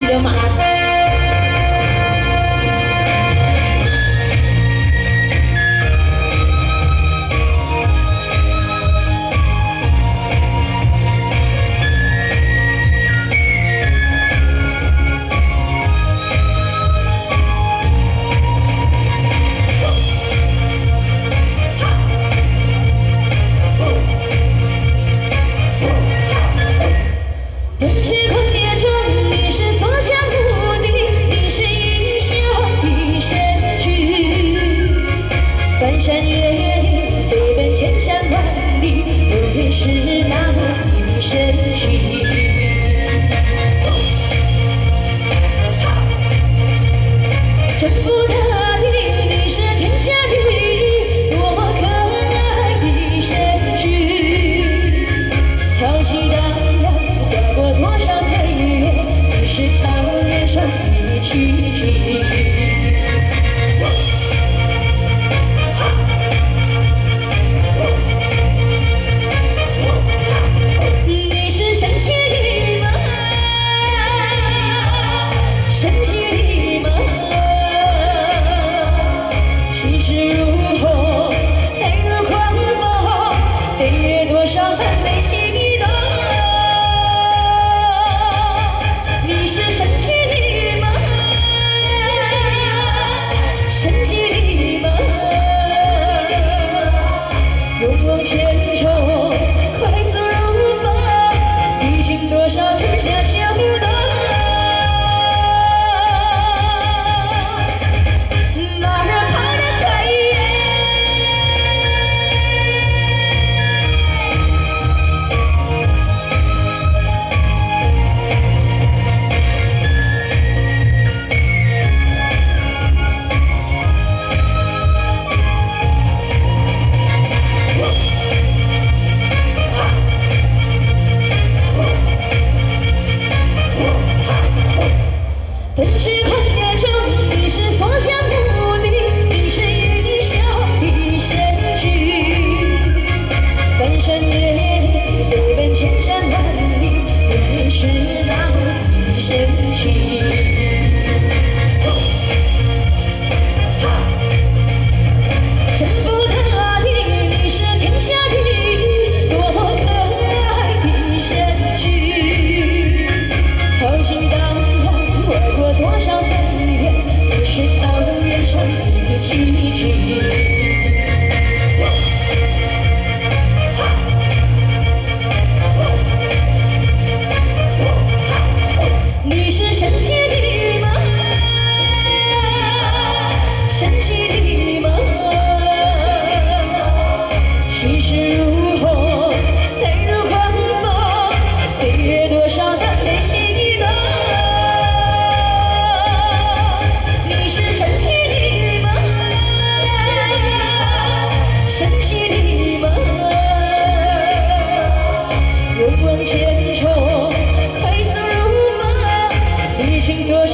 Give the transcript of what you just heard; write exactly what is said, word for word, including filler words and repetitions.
了吗？翻山越岭，飞奔千山万里，永远是那么的神奇。征服大地，你是天下第一，多么可爱的神驹。潮起荡漾，跨过多少岁月，你是草原上的奇迹。 神奇的梦，气势如虹，泪如狂风，飞越多少寒梅激动。你是神奇的梦，神奇的梦，勇往前冲，快速如风，历经多少春夏秋冬。 奔驰狂野中，你是所向无敌，你是英雄的神驹。翻山越岭，飞奔千山万里，永远是那么的神奇。征服大地，你是天下第一，多么可爱的神驹。潮起荡漾。 跨过多少岁月，你是草原上的奇迹。你是神奇的梦，神奇的梦，气势如虹，泪如狂风，飞越多少寒梅激动。 神奇的梦，勇往前冲，快速如风，历经多。